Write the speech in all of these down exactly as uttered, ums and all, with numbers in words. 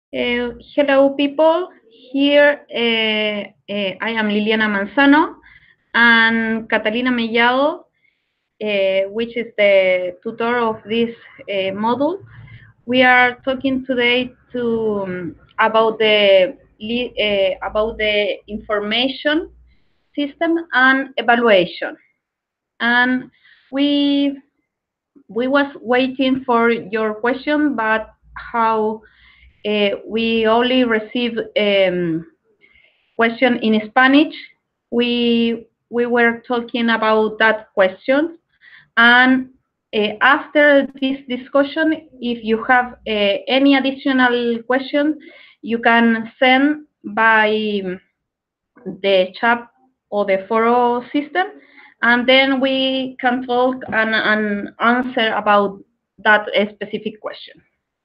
Uh, hello, people. Here uh, uh, I am Liliana Manzano and Catalina Mellado, uh, which is the tutor of this uh, module. We are talking today to um, about the uh, about the information system and evaluation. And we we was waiting for your question, but how uh, we only received um, question in Spanish. We we were talking about that question, and uh, after this discussion, if you have uh, any additional question, you can send by the chat or the foro system, and then we can talk and, and answer about that uh, specific question.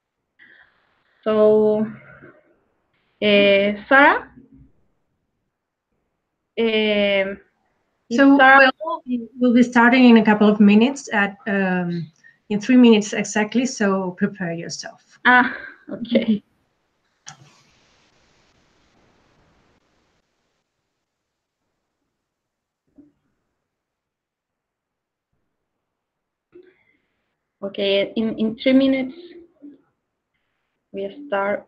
So, uh, Sarah? Um, So Sarah, we'll, we'll be starting in a couple of minutes at um, in three minutes exactly. So prepare yourself. ah, okay. Okay, in, in three minutes we start.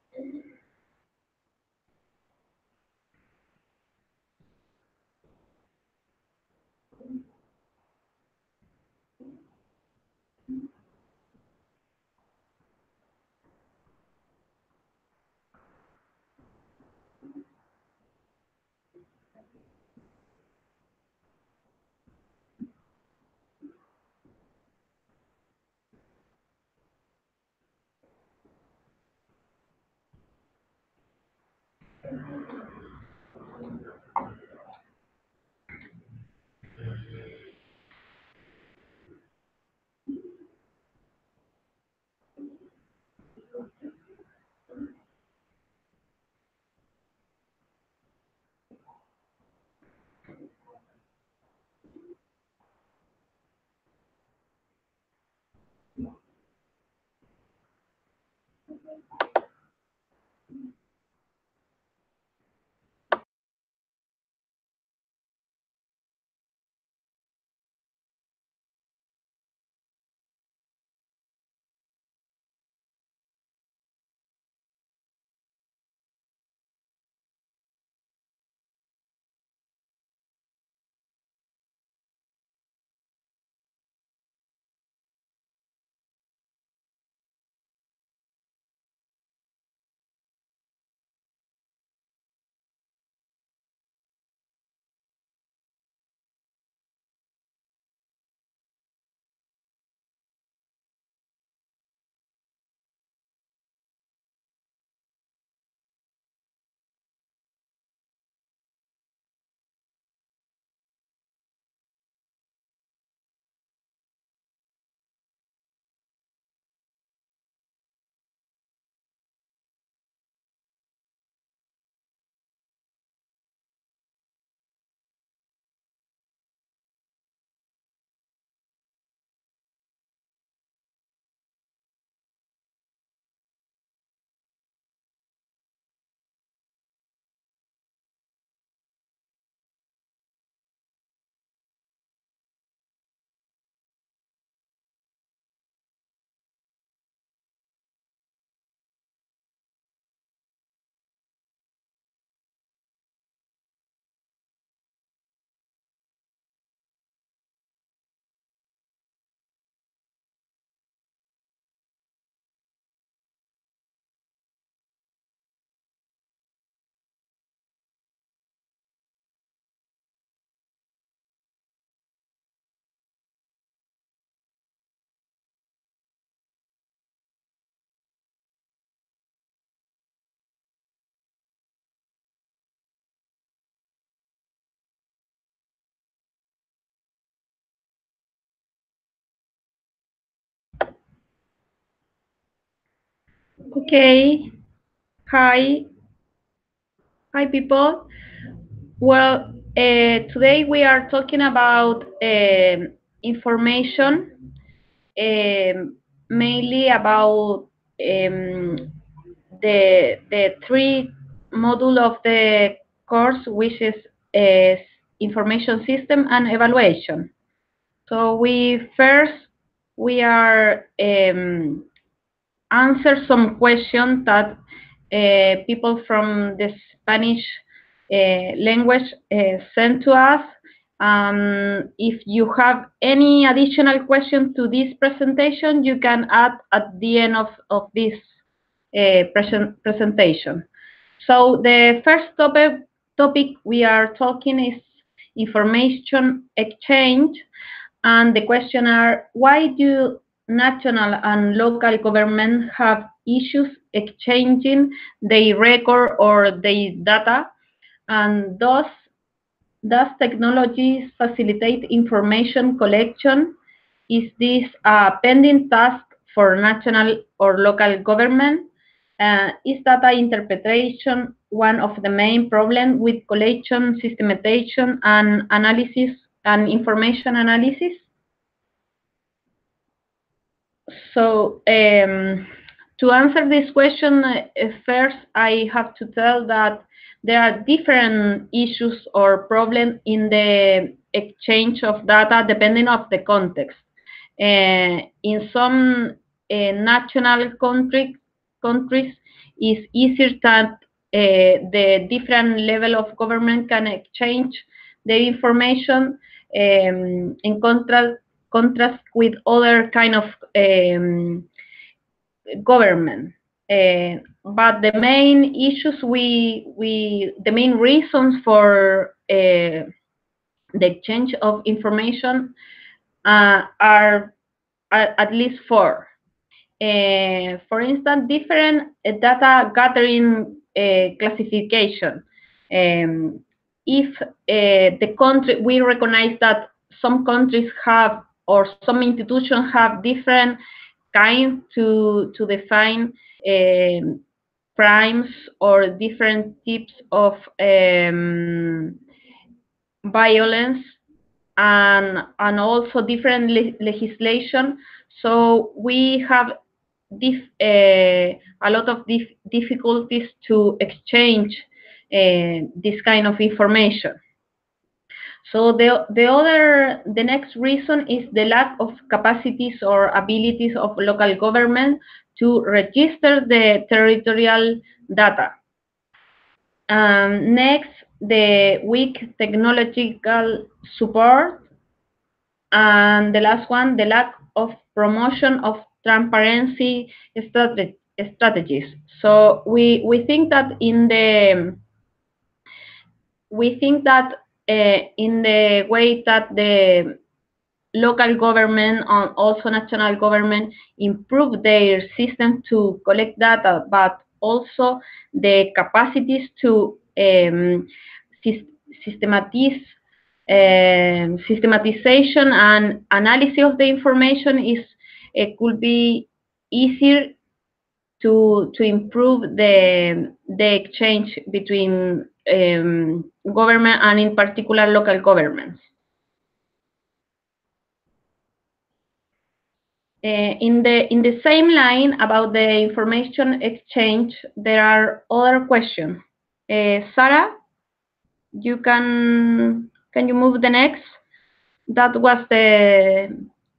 Okay. Hi. Hi, people. Well, uh, today we are talking about um information, um, mainly about um, the the three module of the course, which is uh, information system and evaluation. So we first we are um, answer some questions that uh, people from the Spanish uh, language uh, sent to us. Um, if you have any additional questions to this presentation, you can add at the end of, of this uh, present, presentation. So the first topic, topic we are talking is information exchange. And the question are, why do national and local government have issues exchanging their record or their data? And thus, does technology facilitate information collection? Is this a pending task for national or local government? Uh, is data interpretation one of the main problems with collection, systematization, and analysis and information analysis? So um, to answer this question, uh, first I have to tell that there are different issues or problems in the exchange of data depending on the context. Uh, in some uh, national country, countries, it's easier that uh, the different level of government can exchange the information um, in contrast contrast with other kind of um, government. Uh, but the main issues we we the main reasons for uh, the exchange of information uh, are at, at least four. Uh, for instance, different uh, data gathering uh, classification. Um, if uh, the country, we recognize that some countries have or some institutions have different kinds to, to define um, crimes or different types of um, violence and, and also different le legislation. So we have Dif, uh, a lot of dif difficulties to exchange uh, this kind of information. So the, the other, the next reason is the lack of capacities or abilities of local government to register the territorial data. Um, next, the weak technological support. And the last one, the lack of promotion of transparency strate strategies. So we we think that in the we think that uh, in the way that the local government and also national government improve their system to collect data, but also the capacities to um, systematize um, systematization and analysis of the information is it could be easier to to improve the the exchange between um, government and in particular local governments. Uh, in the in the same line about the information exchange, there are other questions. Uh, Sarah, you can can you move the next? That was the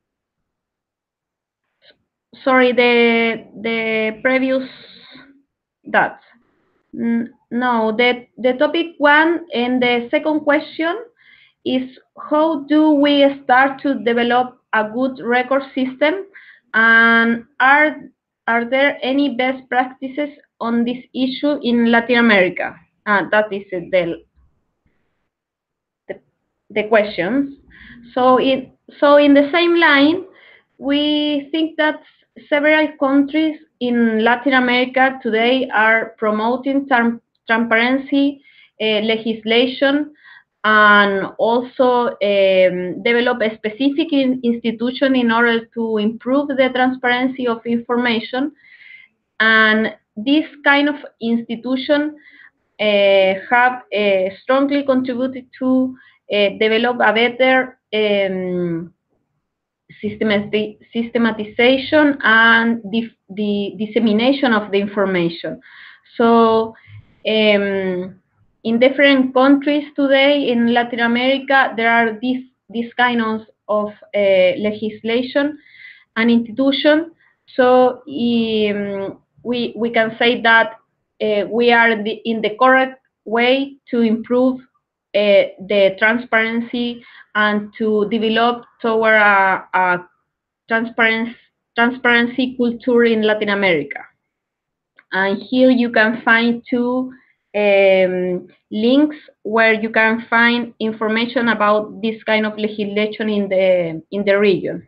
sorry the the previous that. No, the the topic one and the second question is how do we start to develop a good record system, and are are there any best practices on this issue in Latin America? Uh, that is the, the the questions. So in so in the same line, we think that several countries in Latin America today are promoting transparency uh, legislation and also um, develop a specific in institution in order to improve the transparency of information. And this kind of institution uh, have uh, strongly contributed to uh, develop a better um, systemati systematization and the, the dissemination of the information. So um, in different countries today in Latin America, there are these, these kind of, of uh, legislation and institution. So um, we, we can say that uh, we are the, in the correct way to improve uh, the transparency and to develop toward a, a transparency, transparency culture in Latin America. And here you can find two um, links where you can find information about this kind of legislation in the, in the region.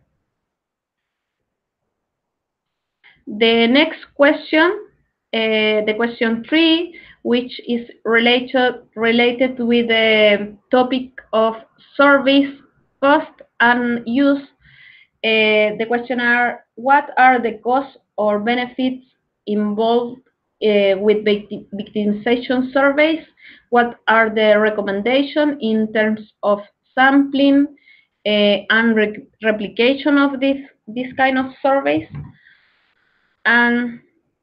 The next question, uh, the question three, which is related related with the topic of service cost and use. Uh, the question are, what are the costs or benefits involved uh, with victim victimization surveys? What are the recommendations in terms of sampling uh, and re replication of this this kind of surveys? And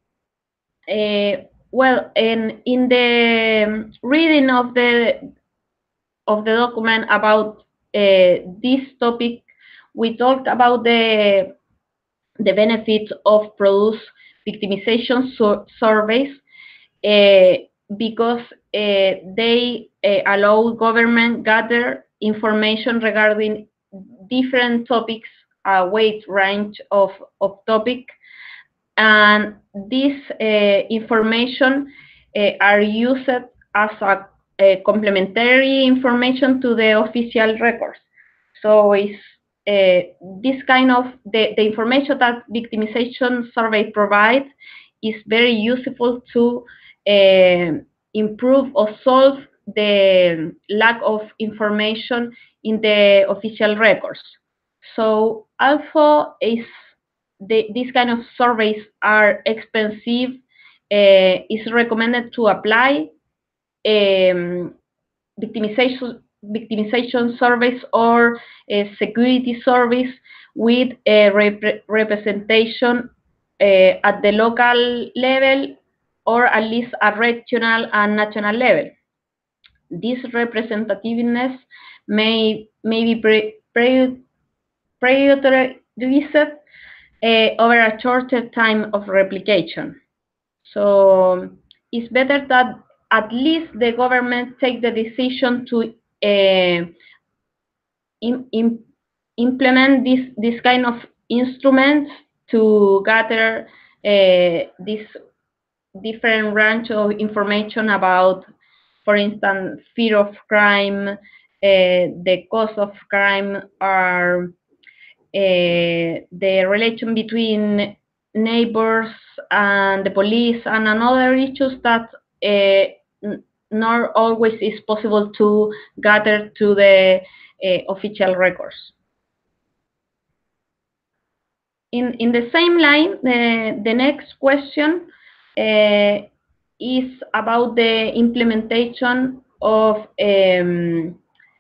uh, well, in in the reading of the of the document about uh, this topic, we talked about the the benefits of produce victimization sur surveys uh, because uh, they uh, allow government gather information regarding different topics, a wide range of of topic. And this uh, information uh, are used as a, a complementary information to the official records. So it's uh, this kind of, the, the information that victimization survey provides is very useful to uh, improve or solve the lack of information in the official records. So also is the, these kind of surveys are expensive. Uh, it's recommended to apply um, victimization victimization surveys or a security surveys with a rep representation uh, at the local level or at least at regional and national level. This representativeness may, may be pre pre prioritized uh, over a shorter time of replication. So it's better that at least the government take the decision to uh, in, in, implement this, this kind of instruments to gather uh, this different range of information about, for instance, fear of crime, uh, the cause of crime, or uh, the relation between neighbors and the police, and another issues that uh, not always is possible to gather to the uh, official records. In, in the same line, the, the next question uh, is about the implementation of um,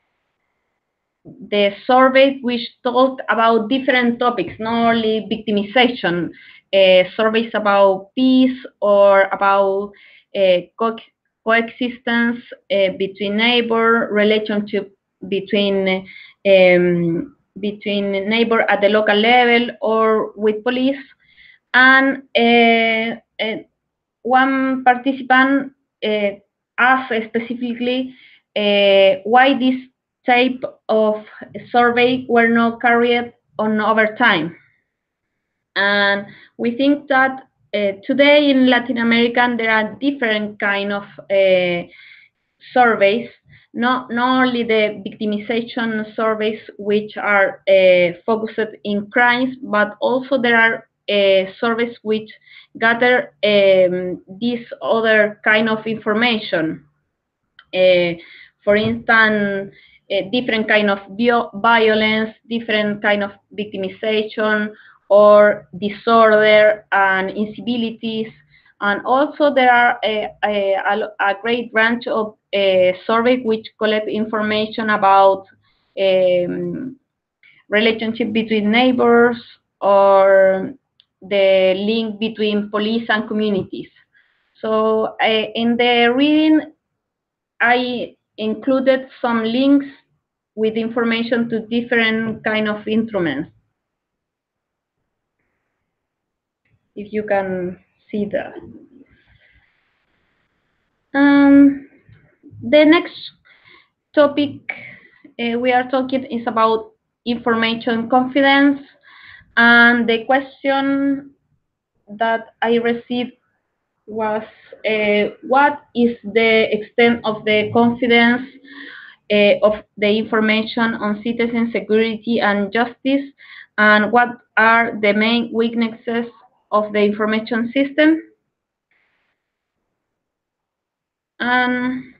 the survey, which talked about different topics, not only victimization, uh, surveys about peace or about uh, co coexistence uh, between neighbor, relationship between um, between neighbor at the local level or with police. And uh, uh, one participant uh, asked specifically uh, why this type of survey were not carried on over time. And we think that uh, today in Latin America there are different kind of uh, surveys, not, not only the victimization surveys which are uh, focused in crimes, but also there are uh, surveys which gather um, this other kind of information. Uh, for instance, uh, different kind of violence, different kind of victimization or disorder and incivilities. And also there are a, a, a great range of uh, surveys which collect information about um, relationship between neighbors or the link between police and communities. So uh, in the reading, I included some links with information to different kind of instruments. If you can see that. Um, the next topic uh, we are talking is about information confidence, and the question that I received was uh, what is the extent of the confidence uh, of the information on citizen security and justice, and what are the main weaknesses of the information system? And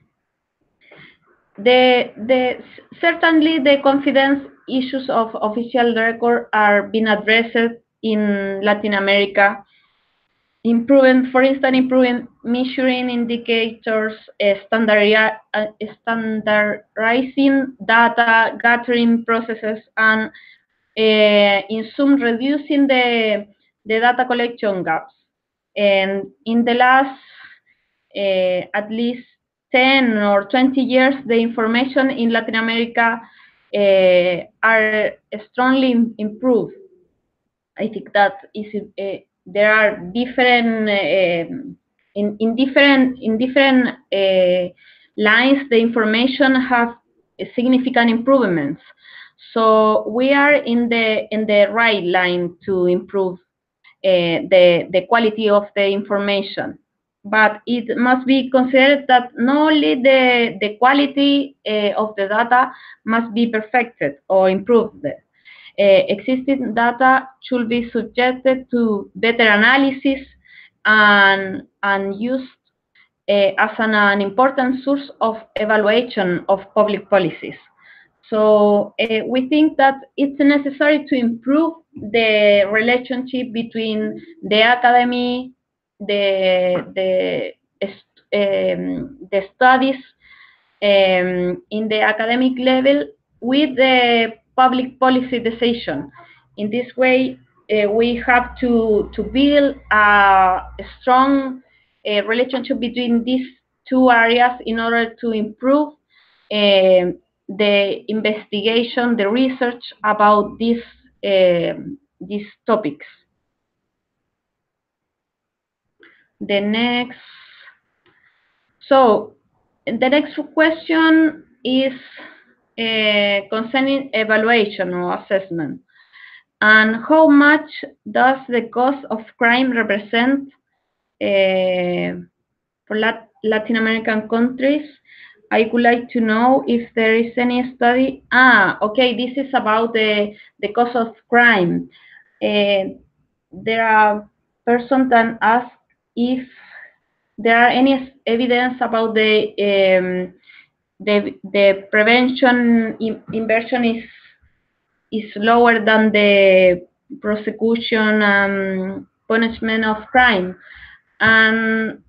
the, the, certainly the confidence issues of official record are being addressed in Latin America, improving, for instance, improving measuring indicators, uh, standard, uh, standardizing data gathering processes, and uh, in sum, reducing the, the data collection gaps. And in the last uh, at least ten or twenty years, the information in Latin America uh, are strongly improved. I think that is uh, there are different uh, in in different in different uh, lines. The information have significant improvements. So we are in the in the right line to improve uh, the the quality of the information. But it must be considered that not only the the quality uh, of the data must be perfected or improved. Uh, existing data should be subjected to better analysis and, and used uh, as an, an important source of evaluation of public policies. So uh, we think that it's necessary to improve the relationship between the academy, the, the, um, the studies um, in the academic level with the public policy decision. In this way, uh, we have to, to build a, a strong uh, relationship between these two areas in order to improve uh, the investigation, the research about these, uh, these topics. The next, so the next question is uh, concerning evaluation or assessment, and how much does the cost of crime represent uh, for Lat Latin American countries? I would like to know if there is any study. Ah, okay, this is about the, the cost of crime. Uh, there are persons that ask if there are any evidence about the um, the the prevention in, inversion is is lower than the prosecution and punishment of crime. And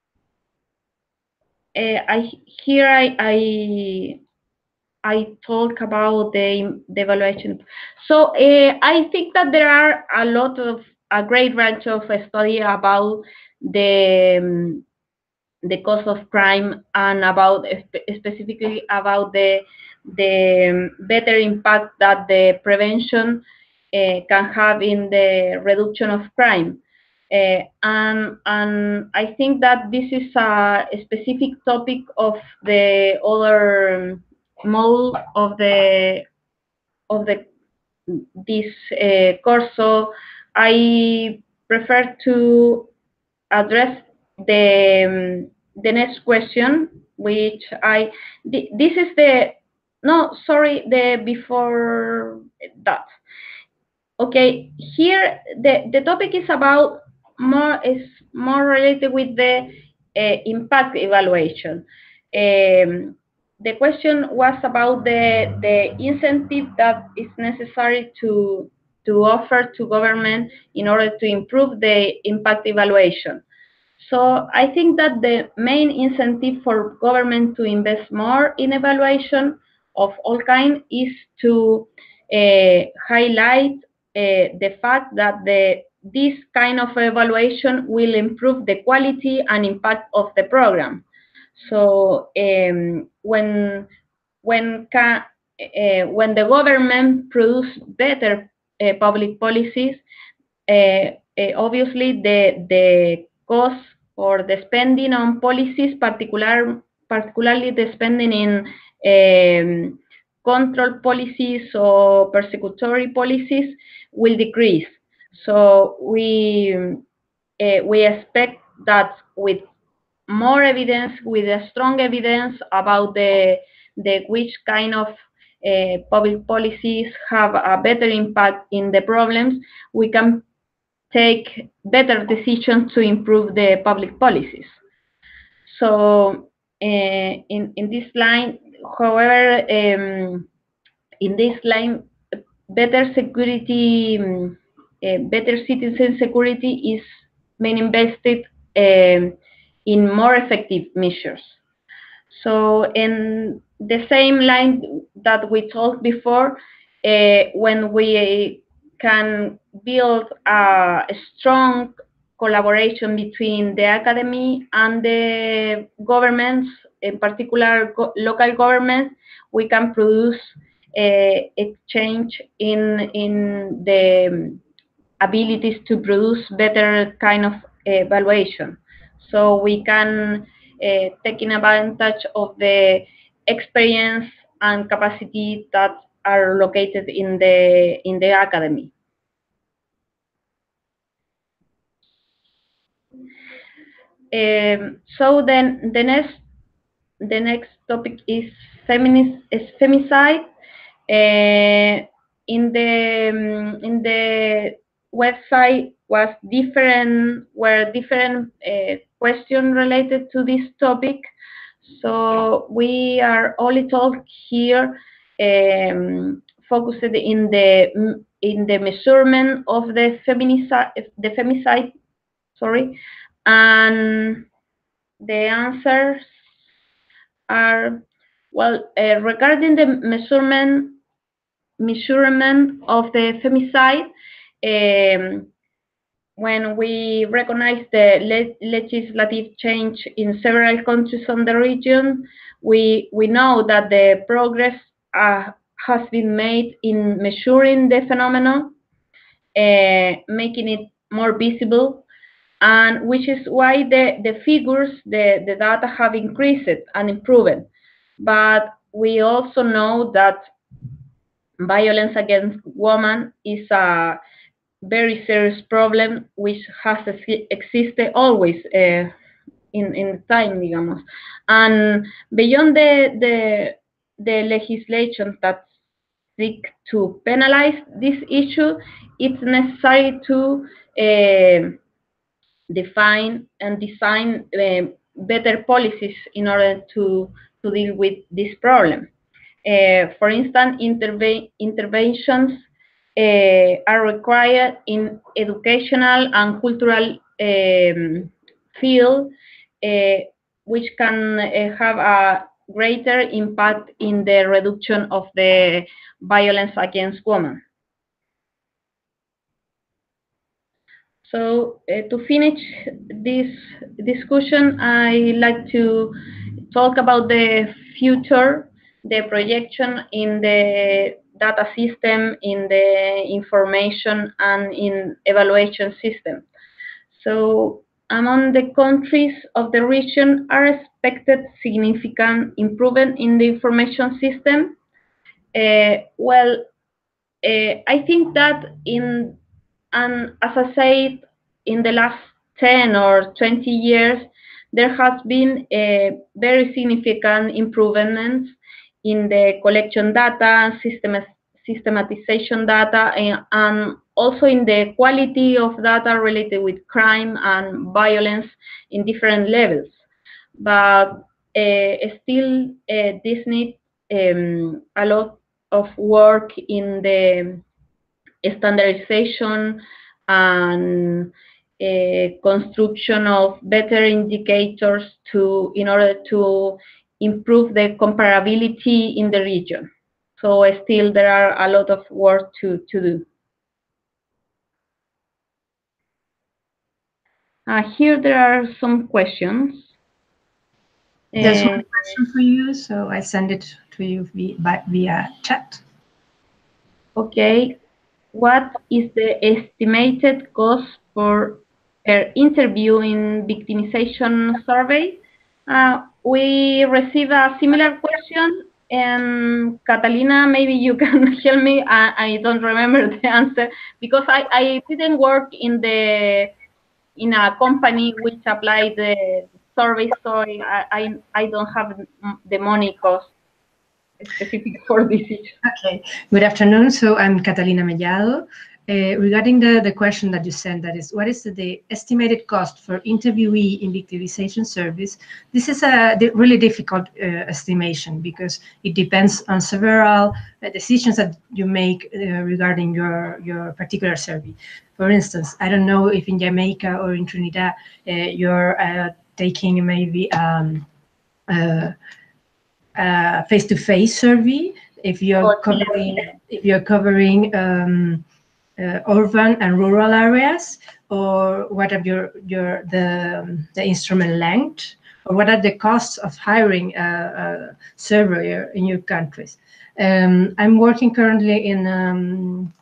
uh, I here I, I I talk about the, the evaluation. So uh, I think that there are a lot of a great range of study about the um, the cause of crime and about specifically about the the better impact that the prevention uh, can have in the reduction of crime. Uh, and, and I think that this is a, a specific topic of the other mode of the of the this uh, course. So I prefer to address the um, the next question, which I th this is the no sorry the before that. Okay, here the the topic is about more is more related with the uh, impact evaluation. Um, the question was about the the incentive that is necessary to to offer to government in order to improve the impact evaluation. So I think that the main incentive for government to invest more in evaluation of all kind is to uh, highlight uh, the fact that the this kind of evaluation will improve the quality and impact of the program. So um, when when can, uh, when the government produce better uh, public policies, uh, uh, obviously the the cost or the spending on policies, particular particularly the spending in um, control policies or persecutory policies, will decrease. So we uh, we expect that with more evidence, with a strong evidence about the the which kind of uh, public policies have a better impact in the problems, we can take better decisions to improve the public policies. So uh, in in this line, however, um, in this line, better security, um, uh, better citizen security is being invested um, in more effective measures. So in the same line that we talked before, uh, when we can build a strong collaboration between the academy and the governments, in particular go local governments, we can produce a, a change in in the abilities to produce better kind of evaluation. So we can uh, take advantage of the experience and capacity that are located in the in the academy. Um, so then the next the next topic is feminist is femicide. Uh, in the um, in the website was different were different uh, questions related to this topic. So we are only talk here um, focused in the in the measurement of the feminicide the femicide sorry and the answers are, well, uh, regarding the measurement measurement of the femicide, um, when we recognize the le legislative change in several countries on the region, we we know that the progress uh, has been made in measuring the phenomenon, uh, making it more visible, and which is why the, the figures, the, the data have increased and improved. But we also know that violence against women is a very serious problem which has existed always uh, in, in time, digamos. And beyond the, the, the legislation that seek to penalize this issue, it's necessary to uh, define and design uh, better policies in order to, to deal with this problem. Uh, for instance, interve interventions uh, are required in educational and cultural um, field, uh, which can uh, have a greater impact in the reduction of the violence against women. So uh, to finish this discussion, I like to talk about the future, the projection in the data system, in the information and in evaluation system. So among the countries of the region are expected significant improvement in the information system. Uh, well, uh, I think that in And as I said, in the last ten or twenty years, there has been a very significant improvements in the collection data, system, systematization data, and, and also in the quality of data related with crime and violence in different levels. But uh, still, uh, this needs um, a lot of work in the standardization and uh, construction of better indicators to in order to improve the comparability in the region. so still there are a lot of work to, to do. Uh, here there are some questions. There's Uh, one question for you, so I send it to you via, by, via chat. Okay, what is the estimated cost for per interview in victimization survey? Uh, we receive a similar question, and Catalina, maybe you can help me. I, I don't remember the answer because I, I didn't work in the in a company which applied the survey, so I, I, I don't have the money cost specific for this issue. Okay, good afternoon. So I'm Catalina Mellado. Uh, regarding the, the question that you sent, that is, what is the, the estimated cost for interviewee in victimization service? This is a really difficult uh, estimation because it depends on several uh, decisions that you make uh, regarding your, your particular survey. For instance, I don't know if in Jamaica or in Trinidad, uh, you're uh, taking maybe um, uh, uh, face-to-face survey, if you're covering, if you're covering um, uh, urban and rural areas, or what are your your the the instrument length, or what are the costs of hiring a, a surveyor in your countries. Um, I'm working currently in um,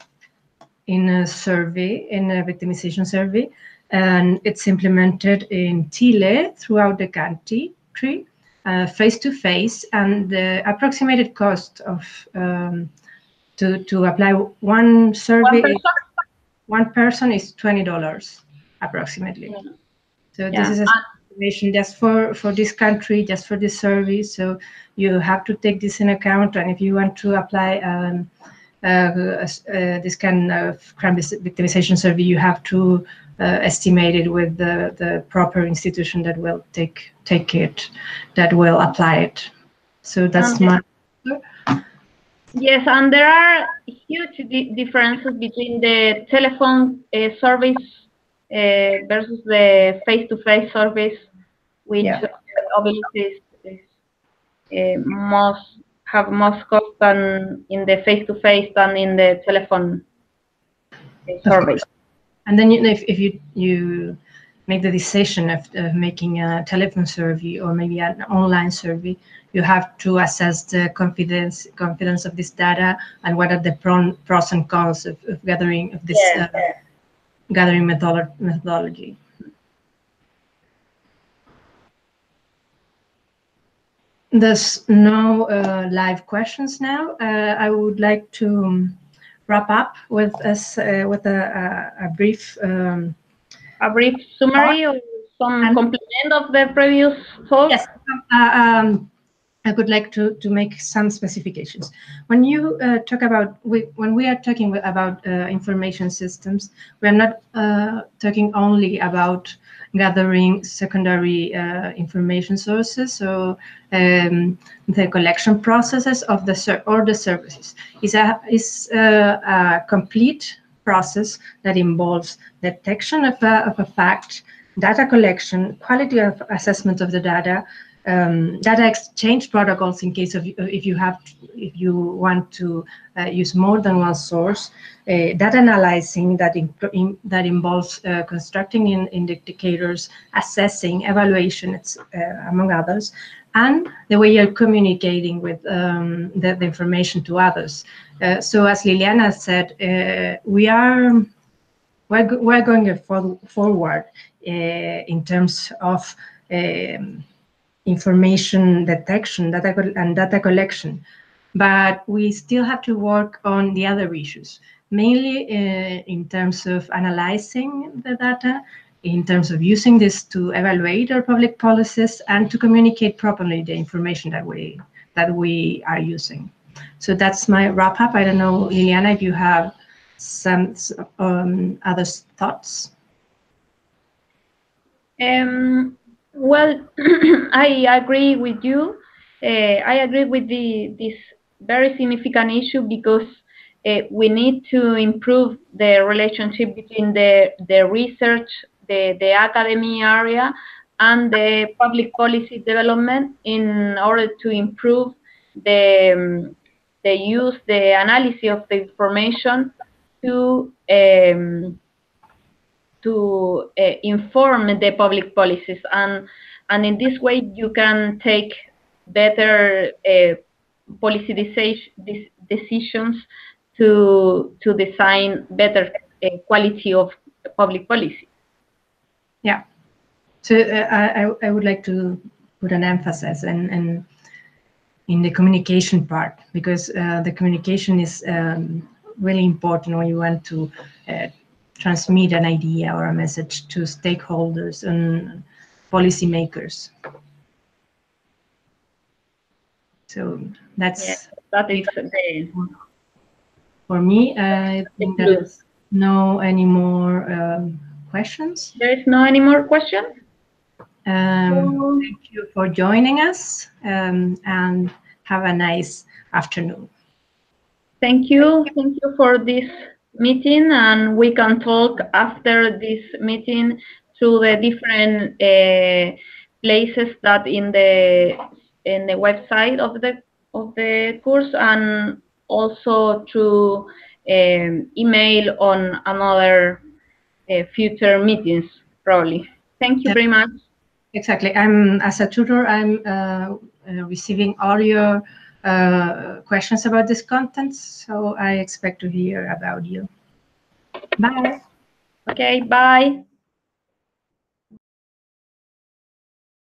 in a survey, in a victimization survey, and it's implemented in Chile throughout the country. Uh, face-to-face, and the approximated cost of um, to to apply one survey, one person, one person is twenty dollars approximately. Yeah. So yeah. This is a estimation just for for this country, just for this survey. So you have to take this in account, and if you want to apply um, uh, uh, this kind of crime victimization survey, you have to uh, estimate it with the, the proper institution that will take take it, that will apply it. So that's okay. my answer. Yes, and there are huge di differences between the telephone uh, service uh, versus the face-to-face service, which yeah. obviously is, is uh, most have most cost than in the face-to-face than in the telephone survey. And then you, if, if you you make the decision of, of making a telephone survey or maybe an online survey, you have to assess the confidence confidence of this data and what are the pro, pros and cons of, of gathering of this yeah. uh, gathering methodolo methodology. There's no uh, live questions now. Uh, I would like to wrap up with us uh, with a, a, a brief um, a brief summary or some and complement of the previous talk. Yes, uh, um, I would like to to make some specifications. When you uh, talk about we, when we are talking about uh, information systems, we are not uh, talking only about gathering secondary uh, information sources, so um, the collection processes of the ser or the services is a is a, a complete process that involves detection of a, of a fact, data collection, quality of assessment of the data, um, data exchange protocols in case of if you have if you want to uh, use more than one source, uh, data analyzing that in, in, that involves uh, constructing in, indicators, assessing, evaluation, it's, uh, among others, and the way you're communicating with um, the, the information to others. Uh, so as Liliana said, uh, we are we're, we're going for, forward uh, in terms of um, information detection data and data collection, but we still have to work on the other issues, mainly uh, in terms of analyzing the data, in terms of using this to evaluate our public policies and to communicate properly the information that we that we are using. So that's my wrap up. I don't know, Liliana, if you have some um, other thoughts. Um, well, I agree with you. Uh, I agree with the this very significant issue because uh, we need to improve the relationship between the the research, the the academy area, and the public policy development in order to improve the um, the use, the analysis of the information to um, to uh, inform the public policies, and and in this way you can take better uh, policy deci decisions to to design better uh, quality of public policy. Yeah. So uh, I I would like to put an emphasis and and in the communication part, because uh, the communication is um, really important when you want to uh, transmit an idea or a message to stakeholders and policymakers. So that's yes, that is the, for me. I think there's no any more um, questions. There is no any more questions. Um, thank you for joining us, um, and have a nice afternoon. Thank you. Thank you for this meeting, and we can talk after this meeting through the different uh, places that in the in the website of the of the course, and also through um, email on another uh, future meetings probably. Thank you very much. Exactly. I'm as a tutor. I'm uh, uh, receiving all your uh, questions about this content, so I expect to hear about you. Bye. Okay. Bye.